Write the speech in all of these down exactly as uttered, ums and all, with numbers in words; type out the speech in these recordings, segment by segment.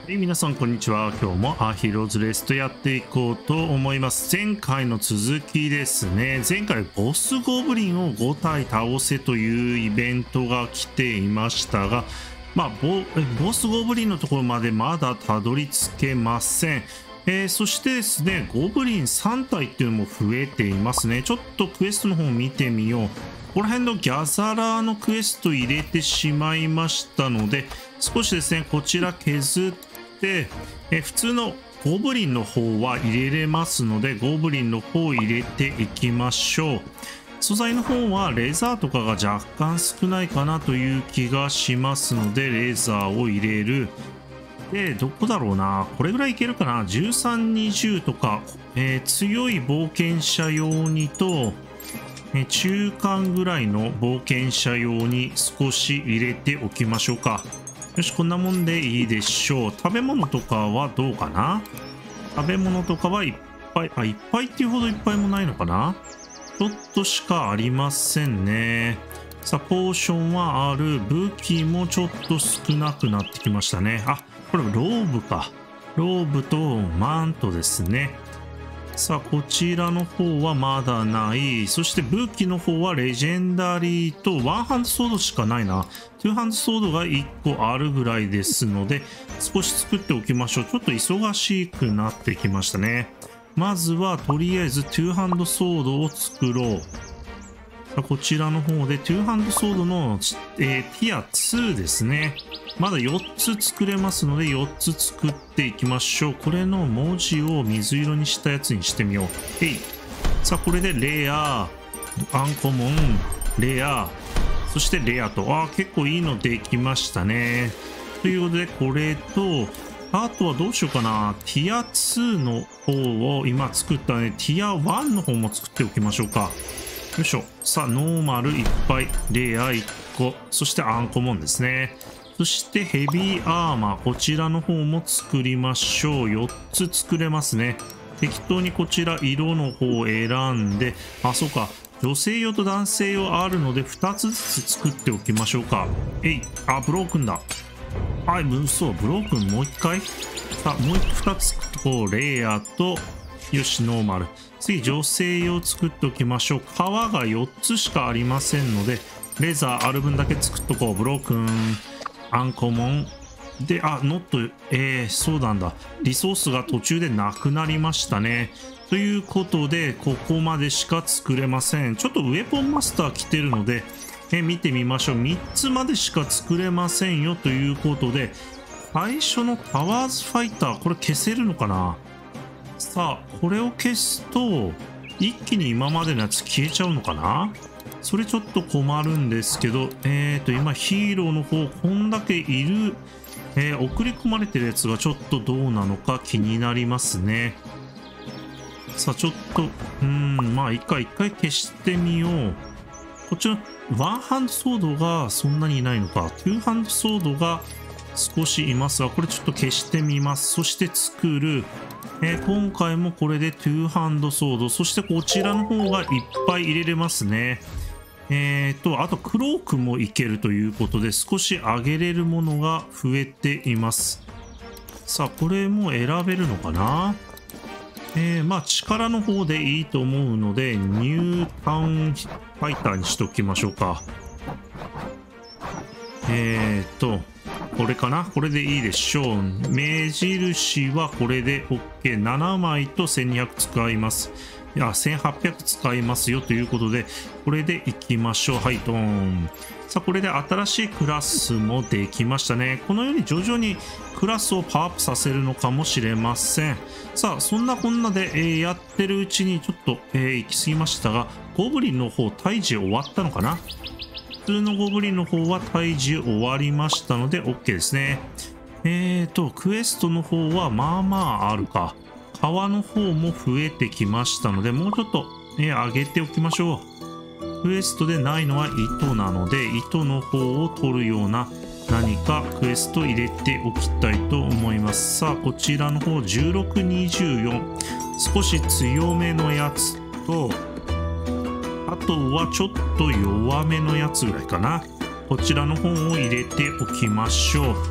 はい、皆さんこんにちは。今日もアヒーローズレースとやっていこうと思います。前回の続きですね。前回ボスゴブリンをご体倒せというイベントが来ていましたが、まあ、ボ, ボスゴブリンのところまでまだたどり着けません。えー、そしてですね、ゴブリンさん体っていうのも増えていますね。ちょっとクエストの方を見てみよう。ここら辺のギャザラーのクエスト入れてしまいましたので、少しですね、こちら削って、え普通のゴブリンの方は入れれますので、ゴブリンの方を入れていきましょう。素材の方はレザーとかが若干少ないかなという気がしますので、レザーを入れる。で、どこだろうな。これぐらいいけるかな。じゅうさん、にじゅうとか、えー、強い冒険者用にと、えー、中間ぐらいの冒険者用に少し入れておきましょうか。よし、こんなもんでいいでしょう。食べ物とかはどうかな。食べ物とかはいっぱい、あ、いっぱいっていうほどいっぱいもないのかな。ちょっとしかありませんね。さあ、ポーションはある。武器もちょっと少なくなってきましたね。あ、これローブか。ローブとマントですね。さあ、こちらの方はまだない。そして武器の方はレジェンダリーとワンハンドソードしかないな。ツーハンドソードがいっこあるぐらいですので、少し作っておきましょう。ちょっと忙しくなってきましたね。まずはとりあえずツーハンドソードを作ろう。さあ、こちらの方でツーハンドソードの、えー、ティアツーですね。まだよっつ作れますのでよっつ作っていきましょう。これの文字を水色にしたやつにしてみよう。えい。さあ、これでレア、アンコモン、レア、そしてレアと。ああ、結構いいのできましたね。ということで、これと、あとはどうしようかな。ティアツーの方を今作ったね。ティアワンの方も作っておきましょうか。よいしょ。さあ、ノーマルいっぱい、レアいっこ、そしてアンコモンですね。そしてヘビーアーマー、こちらの方も作りましょう。よっつ作れますね。適当にこちら色の方を選んで、あ、そうか。女性用と男性用あるのでふたつずつ作っておきましょうか。えい。あ、ブロークンだ。はい、嘘。ブロークンもう一回。さあ、もうふたつ作っとこう。レイヤーと、よし、ノーマル。次、女性用作っておきましょう。皮がよっつしかありませんので、レザーある分だけ作っとこう。ブロークン。アンコモンで、あ、ノット、えー、そうなんだ。リソースが途中でなくなりましたね。ということで、ここまでしか作れません。ちょっとウェポンマスター来てるので、え見てみましょう。みっつまでしか作れませんよということで、最初のタワーズファイター、これ消せるのかな。さあ、これを消すと、一気に今までのやつ消えちゃうのかな。それちょっと困るんですけど、えーと、今ヒーローの方、こんだけいる、えー、送り込まれてるやつがちょっとどうなのか気になりますね。さあ、ちょっと、うーん、まあ、一回、一回消してみよう。こっちのワンハンドソードがそんなにいないのか。ツーハンドソードが少しいますが、これちょっと消してみます。そして作る。えー、今回もこれでツーハンドソード、そしてこちらの方がいっぱい入れれますね。えーと、あとクロークもいけるということで、少し上げれるものが増えています。さあ、これも選べるのかな。えー、まあ力の方でいいと思うので、ニュータウンファイターにしておきましょうか。えーと、これかな。これでいいでしょう。目印はこれで OK。ななまいとせんにひゃく使います。いや、せんはっぴゃく使いますよということで、これでいきましょう。はい、ドーン。さあ、これで新しいクラスもできましたね。このように徐々にクラスをパワーアップさせるのかもしれません。さあ、そんなこんなで、えー、やってるうちにちょっと、えー、行き過ぎましたが、ゴブリンの方、退治終わったのかな。普通のゴブリンの方は退治終わりましたので OK ですね。えーと、クエストの方はまあまああるか。川の方も増えてきましたので、もうちょっと、ね、上げておきましょう。クエストでないのは糸なので、糸の方を取るような何かクエスト入れておきたいと思います。さあ、こちらの方、じゅうろく、にじゅうよん。少し強めのやつと、あとはちょっと弱めのやつぐらいかな。こちらの方を入れておきましょう。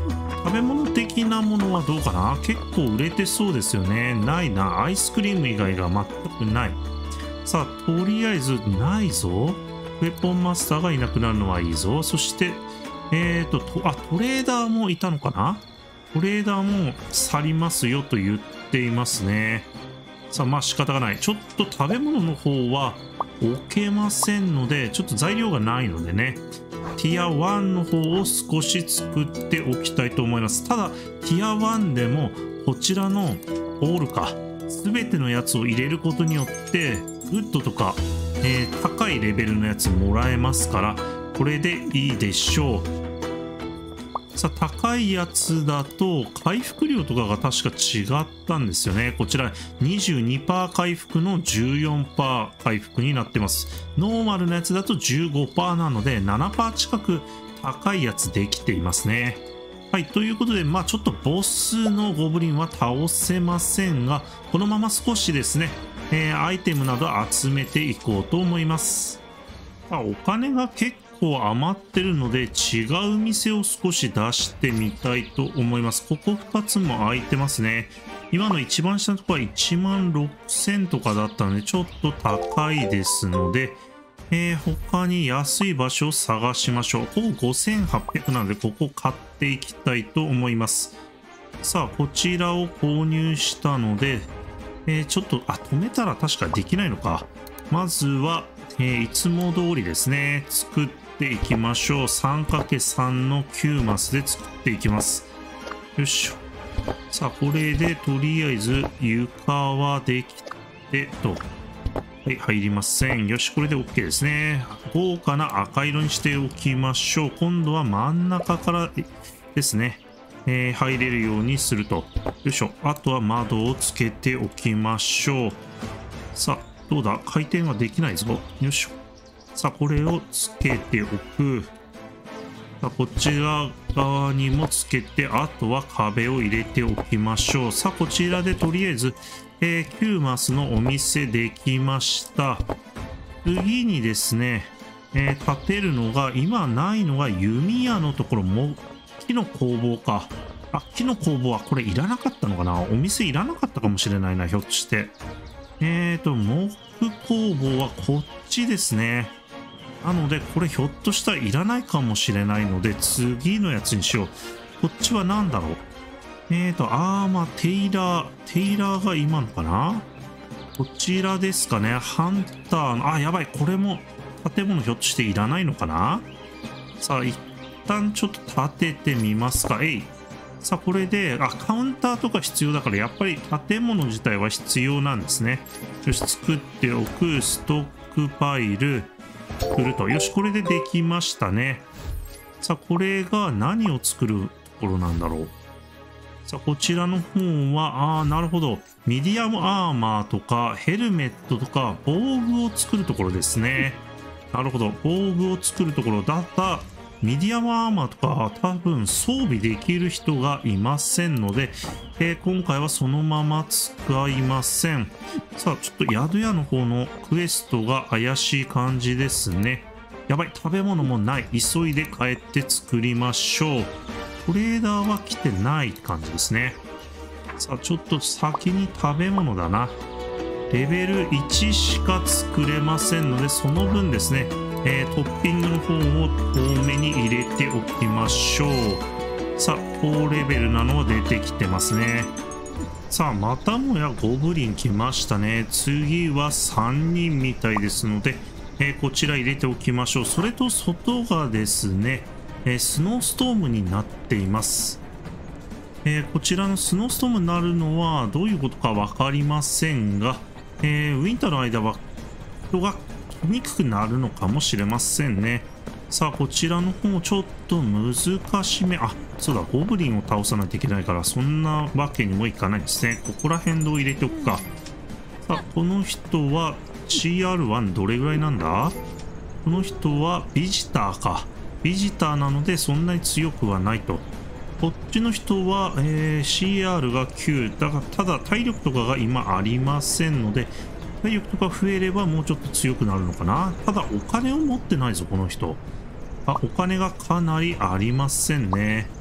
食べ物的なものはどうかな。結構売れてそうですよね。ないな。アイスクリーム以外が全くない。さあ、とりあえずないぞ。ウェポンマスターがいなくなるのはいいぞ。そして、えーと、とあ、トレーダーもいたのかな。トレーダーも去りますよと言っていますね。さあ、まあ仕方がない。ちょっと食べ物の方は置けませんので、ちょっと材料がないのでね。ティアワンの方を少し作っておきたいと思います。ただ、ティアワンでもこちらのオールか、すべてのやつを入れることによって、ウッドとか、えー、高いレベルのやつもらえますから、これでいいでしょう。さあ、高いやつだと回復量とかが確か違ったんですよね。こちら にじゅうにパーセント 回復の じゅうよんパーセント 回復になってます。ノーマルなやつだと じゅうごパーセント なので ななパーセント 近く高いやつできていますね。はい、ということで、まあちょっとボスのゴブリンは倒せませんが、このまま少しですね、えー、アイテムなど集めていこうと思います。まあ、お金が結構結構余ってるので違う店を少し出してみたいと思います。ここふたつも空いてますね。今の一番下のところはいちまんろくせんとかだったのでちょっと高いですので、えー、他に安い場所を探しましょう。ここごせんはっぴゃくなのでここ買っていきたいと思います。さあ、こちらを購入したので、えー、ちょっと、あ、止めたら確かできないのか。まずは、えー、いつも通りですね、作っていきましょう。さんかけるさん のきゅうマスで作っていきます。よいしょ。さあ、これでとりあえず床はできてと。はい、入りません。よし、これで OK ですね。豪華な赤色にしておきましょう。今度は真ん中からですね、えー、入れるようにすると。よいしょ。あとは窓をつけておきましょう。さあ、どうだ、回転はできないぞ。よいしょ。さあ、これをつけておく。さあ、こちら側にもつけて、あとは壁を入れておきましょう。さあ、こちらでとりあえず、えー、きゅうマスのお店できました。次にですね、えー、建てるのが、今ないのが弓矢のところも、木の工房か。あ、木の工房はこれいらなかったのかな。お店いらなかったかもしれないな、ひょっとして。えーと、木工房はこっちですね。なので、これひょっとしたらいらないかもしれないので、次のやつにしよう。こっちは何だろう。えーと、アーマー、テイラー、テイラーが今のかな。こちらですかね。ハンターの、あ、やばい。これも建物ひょっとしていらないのかな。さあ、一旦ちょっと建ててみますか。えい。さあ、これで、あ、カウンターとか必要だから、やっぱり建物自体は必要なんですね。よし、作っておく、ストックパイル、作ると。よし、これでできましたね。さあ、これが何を作るところなんだろう。さあ、こちらの方は、ああ、なるほど。ミディアムアーマーとか、ヘルメットとか、防具を作るところですね。なるほど。防具を作るところだった。ミディアムアーマーとか多分装備できる人がいませんので、えー、今回はそのまま使いません。さあ、ちょっと宿屋の方のクエストが怪しい感じですね。やばい、食べ物もない。急いで帰って作りましょう。トレーダーは来てない感じですね。さあ、ちょっと先に食べ物だな。レベルいちしか作れませんので、その分ですね、えー、トッピングの方を多めに入れておきましょう。さあ、高レベルなのは出てきてますね。さあ、またもやゴブリン来ましたね。次はさんにんみたいですので、えー、こちら入れておきましょう。それと外がですね、えー、スノーストームになっています。えー、こちらのスノーストームになるのはどういうことか分かりませんが、えー、ウィンターの間は人が来にくくなるのかもしれませんね。さあ、こちらの方ちょっと難しめ。あ、そうだ、ゴブリンを倒さないといけないから、そんなわけにもいかないですね。ここら辺で入れておくか。さあ、この人は シーアールワン どれぐらいなんだ？この人はビジターか。ビジターなのでそんなに強くはないと。こっちの人は、えー、シーアール がきゅう。だから、ただ体力とかが今ありませんので、体力とか増えればもうちょっと強くなるのかな。ただお金を持ってないぞ、この人。あ、お金がかなりありませんね。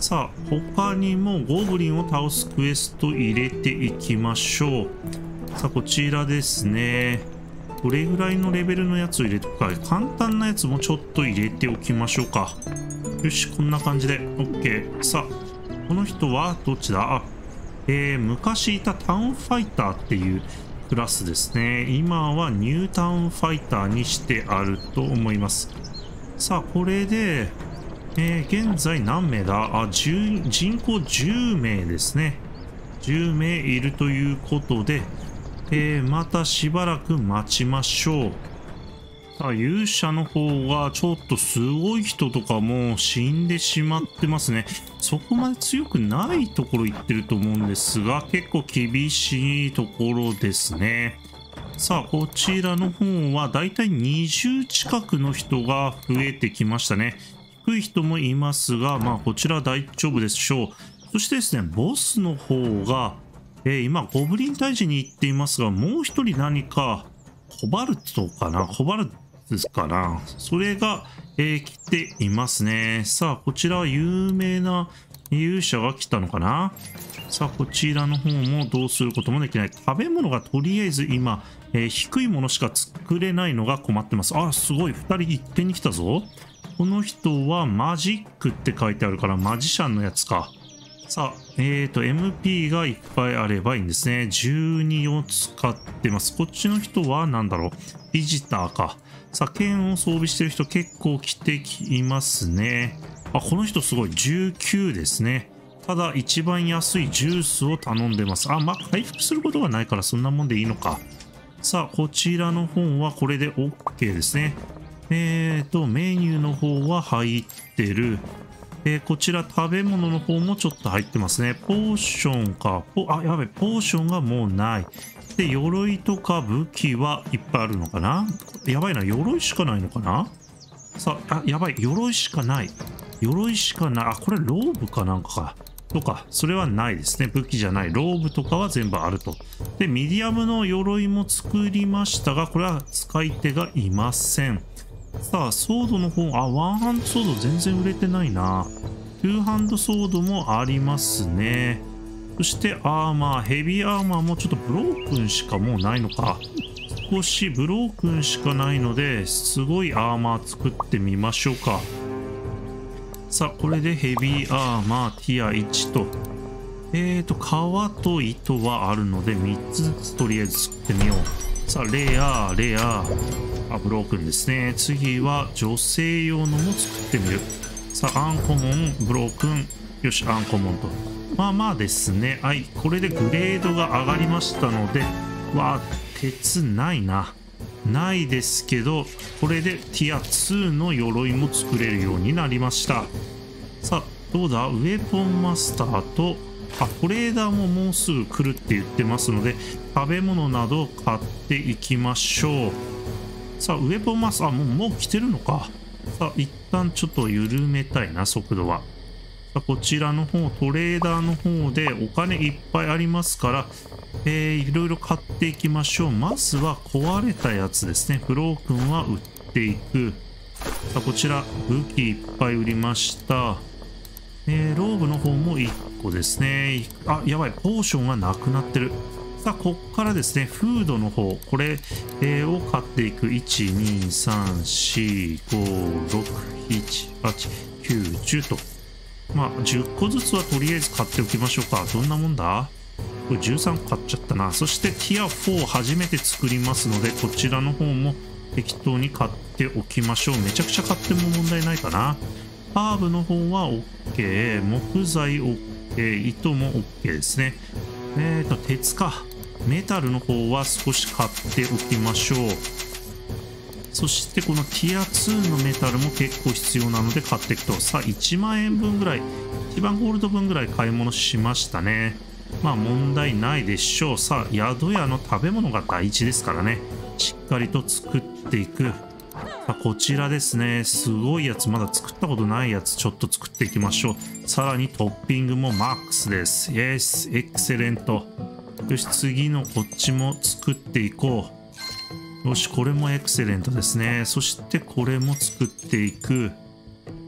さあ、他にもゴブリンを倒すクエスト入れていきましょう。さあ、こちらですね。どれぐらいのレベルのやつを入れておくか。簡単なやつもちょっと入れておきましょうか。よし、こんな感じで OK。 さあ、この人はどっちだ。あ、えー、昔いたタウンファイターっていうクラスですね。今はニュータウンファイターにしてあると思います。さあ、これで、えー、現在何名だ。あ、じゅう、人口じゅうめいですね。じゅうめいいるということで、えー、またしばらく待ちましょう。さあ、勇者の方がちょっとすごい人とかも死んでしまってますね。そこまで強くないところ行ってると思うんですが、結構厳しいところですね。さあ、こちらの方はだいたいにじゅう近くの人が増えてきましたね。低い人もいますが、まあこちら大丈夫でしょう。そしてですね、ボスの方が、えー、今ゴブリン退治に行っていますが、もう一人何かコバルトかな、コバルトですかな、それが、えー、来ていますね。さあ、こちらは有名な勇者が来たのかな。さあ、こちらの方もどうすることもできない。食べ物がとりあえず今、えー、低いものしか作れないのが困ってます。あ、すごい、ふたり一点に来たぞ。この人はマジックって書いてあるからマジシャンのやつか。さあ、えーと、エムピー がいっぱいあればいいんですね。じゅうにを使ってます。こっちの人は何だろう。ビジターか。さあ、剣を装備してる人結構来てきますね。あ、この人すごい。じゅうきゅうですね。ただ、一番安いジュースを頼んでます。あ、まあ、回復することがないからそんなもんでいいのか。さあ、こちらの方はこれで OK ですね。えーと、メニューの方は入ってる。えー、こちら食べ物の方もちょっと入ってますね。ポーションか。ポあ、やべ、ポーションがもうない。で、鎧とか武器はいっぱいあるのかな。やばいな、鎧しかないのかな。さあ、あ、やばい、鎧しかない。鎧しかない。あ、これローブかなんかか。とか、それはないですね。武器じゃない。ローブとかは全部あると。で、ミディアムの鎧も作りましたが、これは使い手がいません。さあ、ソードの方、あ、ワンハンドソード全然売れてないな。ツーハンドソードもありますね。そしてアーマー、ヘビーアーマーもちょっとブロークンしかもうないのか。少しブロークンしかないので、すごいアーマー作ってみましょうか。さあ、これでヘビーアーマーティアいちと。えーと、革と糸はあるので、みっつずつとりあえず作ってみよう。さあ、レア、レア。あ、ブロークンですね。次は女性用のも作ってみる。さあ、アンコモン、ブロークン。よし、アンコモンと。まあまあですね。はい、これでグレードが上がりましたので、わあ、鉄ないな。ないですけど、これでティアツーの鎧も作れるようになりました。さあ、どうだ、ウェポンマスターと、あ、トレーダーももうすぐ来るって言ってますので、食べ物など買っていきましょう。さあ、ウェポンマスター、あ、もう、もう来てるのか。さあ、一旦ちょっと緩めたいな、速度は。さあ、こちらの方、トレーダーの方でお金いっぱいありますから、えー、いろいろ買っていきましょう。まずは壊れたやつですね。ブロークンは売っていく。さあ、こちら、武器いっぱい売りました。えー、ローブの方もいっこですね。あ、やばい、ポーションがなくなってる。さあ、こっからですね、フードの方、これ、えー、を買っていく。いち、に、さん、し、ご、ろく、なな、はち、きゅう、じゅうと。まあ、じゅっこずつはとりあえず買っておきましょうか。どんなもんだ？これじゅうさんこ買っちゃったな。そしてティアフォー初めて作りますので、こちらの方も適当に買っておきましょう。めちゃくちゃ買っても問題ないかな。ハーブの方は OK。木材 OK。糸も OK ですね。えーと、鉄か。メタルの方は少し買っておきましょう。そしてこのティアツーのメタルも結構必要なので買っていくと。さあ、いちまんえんぶんぐらい、いちまんゴールド分ぐらい買い物しましたね。まあ問題ないでしょう。さあ、宿屋の食べ物が大事ですからね。しっかりと作っていく。さあ、こちらですね。すごいやつ、まだ作ったことないやつ、ちょっと作っていきましょう。さらにトッピングもマックスです。イエス、エクセレント。よし、次のこっちも作っていこう。よし、これもエクセレントですね。そしてこれも作っていく。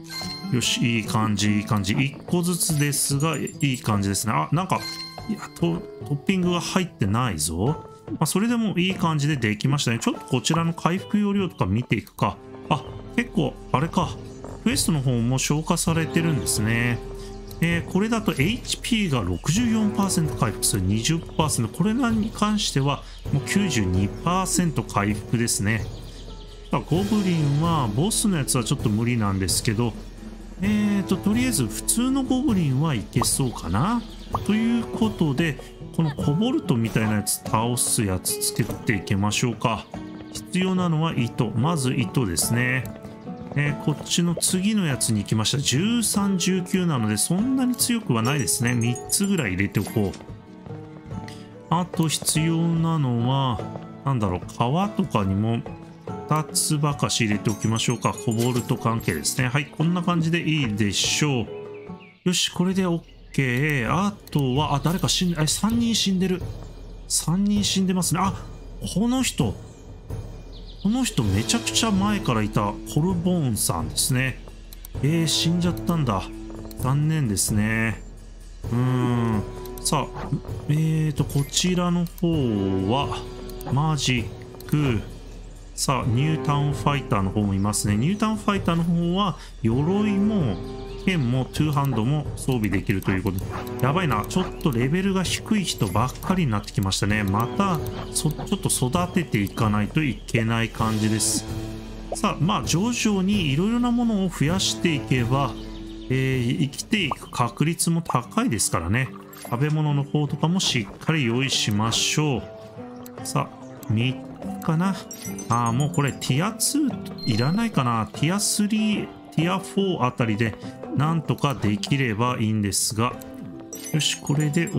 よし、いい感じ、いい感じ。いっこずつですが、いい感じですね。あ、なんか、いやト、トッピングが入ってないぞ。まあ、それでもいい感じでできましたね。ちょっとこちらの回復容量とか見ていくか。あ、結構、あれか。クエストの方も消化されてるんですね。えー、これだと エイチピー が ろくじゅうよんパーセント 回復する にじゅっパーセント。これに関してはもう きゅうじゅうにパーセント 回復ですね。ゴブリンはボスのやつはちょっと無理なんですけど、えーと、とりあえず普通のゴブリンはいけそうかな。ということで、このコボルトみたいなやつ倒すやつ作っていきましょうか。必要なのは糸。まず糸ですね。えー、こっちの次のやつに行きました。じゅうさん、じゅうきゅうなのでそんなに強くはないですね。みっつぐらい入れておこう。あと必要なのは、なんだろう、皮とかにもふたつばかし入れておきましょうか。コボルト関係ですね。はい、こんな感じでいいでしょう。よし、これで OK。あとは、あ、誰か死んで、あ、さんにん死んでる。さんにん死んでますね。あ、この人。この人めちゃくちゃ前からいたコルボーンさんですね。えー、死んじゃったんだ。残念ですね。うーん。さあ、えーと、こちらの方は、マジック。さあ、ニュータウンファイターの方もいますね。ニュータウンファイターの方は、鎧も、剣も、トゥーハンドも装備できるということで。やばいな。ちょっとレベルが低い人ばっかりになってきましたね。また、そ、ちょっと育てていかないといけない感じです。さあ、まあ、徐々にいろいろなものを増やしていけば、えー、生きていく確率も高いですからね。食べ物の方とかもしっかり用意しましょう。さあ、みっつかな。ああ、もうこれティアツーいらないかな。ティアスリー、ティアフォーあたりでなんとかできればいいんですが。よし、これで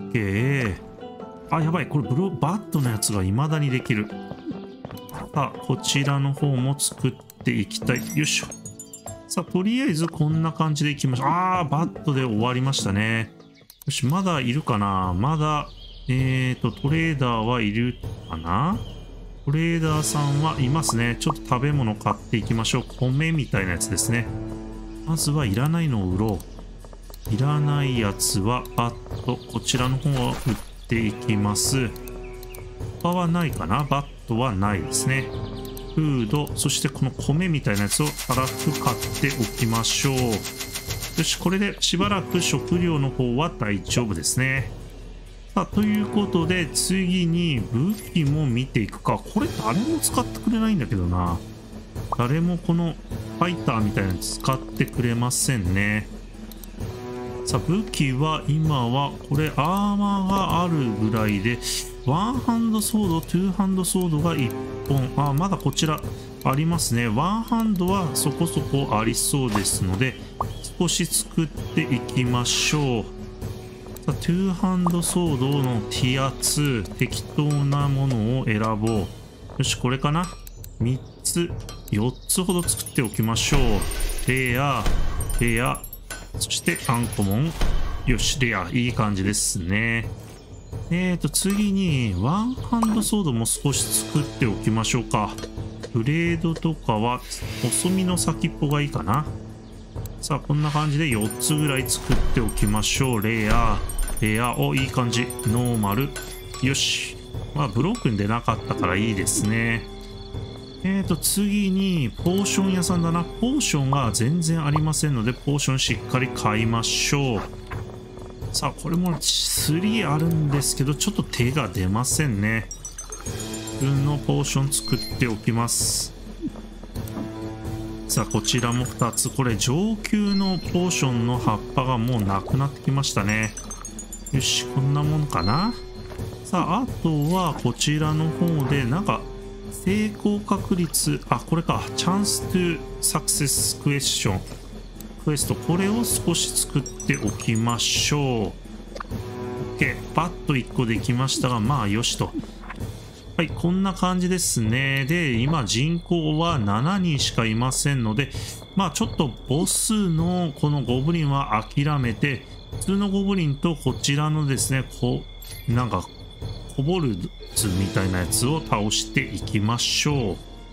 OK。あ、やばい。これブロバットのやつが未だにできる。さあ、こちらの方も作っていきたい。よいしょ。さあ、とりあえずこんな感じでいきましょう。ああ、バットで終わりましたね。よし、まだいるかな。まだ、えーと、トレーダーはいるかな。トレーダーさんはいますね。ちょっと食べ物買っていきましょう。米みたいなやつですね。まずはいらないのを売ろう。いらないやつはバット。こちらの方を売っていきます。他はないかな。バットはないですね。フード、そしてこの米みたいなやつをたらふ買っておきましょう。よし、これでしばらく食料の方は大丈夫ですね。さあ、ということで、次に武器も見ていくか。これ誰も使ってくれないんだけどな。誰もこのファイターみたいなの使ってくれませんね。さあ、武器は今は、これアーマーがあるぐらいで、ワンハンドソード、ツーハンドソードがいっぽん。あ、まだこちらありますね。ワンハンドはそこそこありそうですので、少し作っていきましょう。さあ、ツーハンドソードのティアツー、適当なものを選ぼう。よし、これかな。みっつ、よっつほど作っておきましょう。レア、レア、そしてアンコモン。よし、レア、いい感じですね。えーと、次に、ワンハンドソードも少し作っておきましょうか。ブレードとかは、細身の先っぽがいいかな。さあ、こんな感じでよっつぐらい作っておきましょう。レア、レア、お、いい感じ。ノーマル。よし。まあ、ブロークン出なかったからいいですね。えーと、次に、ポーション屋さんだな。ポーションが全然ありませんので、ポーションしっかり買いましょう。さあ、これもスリーあるんですけど、ちょっと手が出ませんね。自分のポーション作っておきます。さあ、こちらもふたつ。これ、上級のポーションの葉っぱがもうなくなってきましたね。よし、こんなもんかな。さあ、あとは、こちらの方で、なんか、成功確率、あ、これか。チャンストゥサクセスクエスチョン。クエスト、これを少し作っておきましょう。OK。パッといっこできましたが、まあ、よしと。はい、こんな感じですね。で、今人口はしちにんしかいませんので、まあちょっとボスのこのゴブリンは諦めて、普通のゴブリンとこちらのですね、こう、なんか、コボルツみたいなやつを倒していきましょう。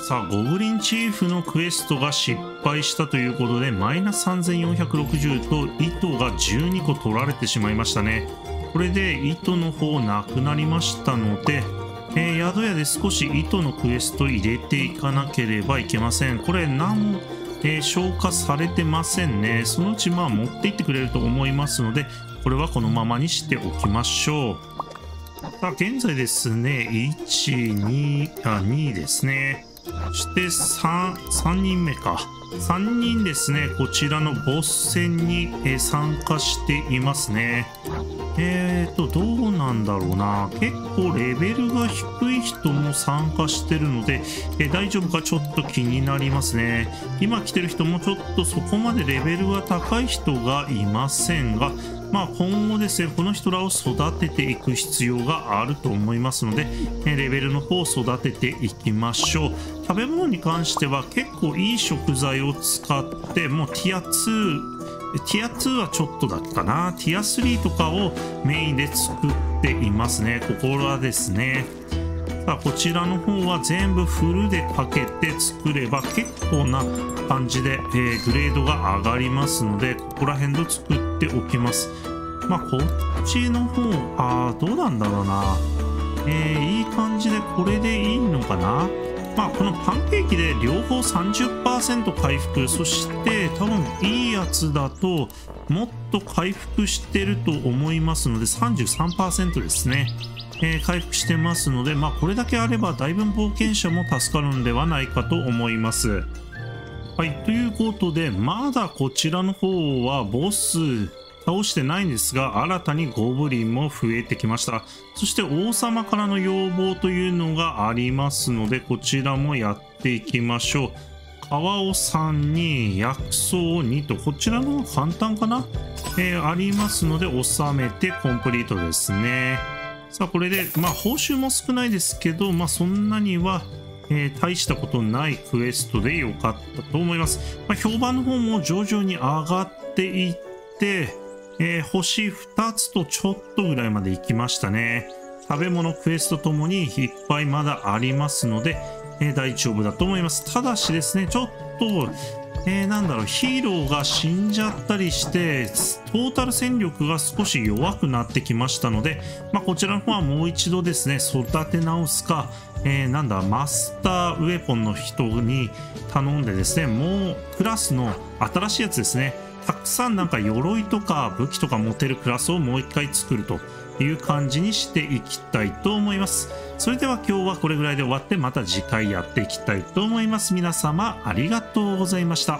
さあ、ゴブリンチーフのクエストが失敗したということで、マイナスさんぜんよんひゃくろくじゅうと糸がじゅうにこ取られてしまいましたね。これで糸の方なくなりましたので、えー、宿屋で少し糸のクエスト入れていかなければいけません。これ何も、えー、消化されてませんね。そのうちまあ持っていってくれると思いますので、これはこのままにしておきましょう。さあ、現在ですね、いち、に、あ、にですね。そしてさん、さんにんめか。さんにんですね、こちらのボス戦に、えー、参加していますね。えーと、どうなんだろうな。結構レベルが低い人も参加してるので、えー、大丈夫かちょっと気になりますね。今来てる人もちょっとそこまでレベルが高い人がいませんが、まあ今後ですね、この人らを育てていく必要があると思いますので、えー、レベルの方を育てていきましょう。食べ物に関しては結構いい食材を使って、もうティアツー、ティアツーはちょっとだけかな。ティアスリーとかをメインで作っていますね。ここはですね。さあ、こちらの方は全部フルでかけて作れば結構な感じで、えー、グレードが上がりますので、ここら辺で作っておきます。まあ、こっちの方、あー、どうなんだろうな。えー、いい感じでこれでいいのかな。まあ、このパンケーキで両方 さんじゅっパーセント 回復、そして多分いいやつだともっと回復してると思いますので さんじゅうさんパーセント ですね、えー、回復してますので、まあ、これだけあればだいぶ冒険者も助かるんではないかと思います。はい、ということでまだこちらの方はボス倒してないんですが、新たにゴブリンも増えてきました。そして王様からの要望というのがありますので、こちらもやっていきましょう。川尾さんに薬草にと、こちらの方が簡単かな、えー、ありますので、収めてコンプリートですね。さあ、これで、まあ、報酬も少ないですけど、まあ、そんなには、えー、大したことないクエストでよかったと思います。まあ、評判の方も徐々に上がっていって、えー、星ふたつとちょっとぐらいまで行きましたね。食べ物クエストともにいっぱいまだありますので、えー、大丈夫だと思います。ただしですね、ちょっと、えー、なんだろう、ヒーローが死んじゃったりして、トータル戦力が少し弱くなってきましたので、まあ、こちらの方はもう一度ですね、育て直すか、えー、なんだ、マスターウェポンの人に頼んでですね、もうクラスの新しいやつですね、たくさんなんか鎧とか武器とか持てるクラスをもう一回作るという感じにしていきたいと思います。それでは今日はこれぐらいで終わって、また次回やっていきたいと思います。皆様ありがとうございました。